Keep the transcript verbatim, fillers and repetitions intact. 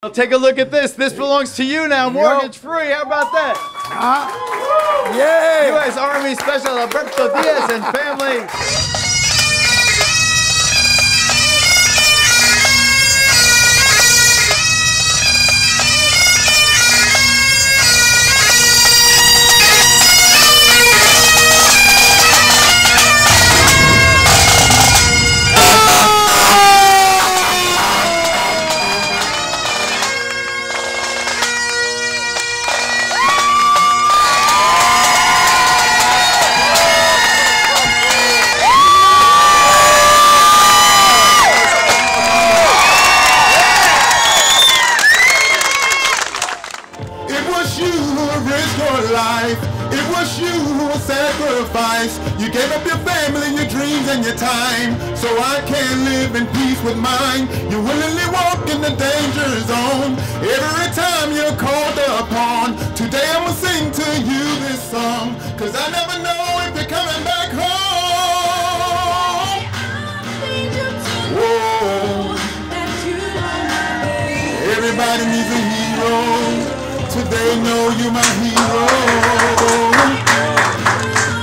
Take a look at this. This belongs to you now, mortgage free. How about that? Uh, yeah. U S Army Special Alberto Diaz and family. It was you who sacrificed. You gave up your family, your dreams, and your time, so I can live in peace with mine. You willingly walk in the danger zone every time you're called upon. Today I'ma sing to you this song, cause I never know if you're coming back home. Whoa. Everybody needs a hero. Today know you're my hero.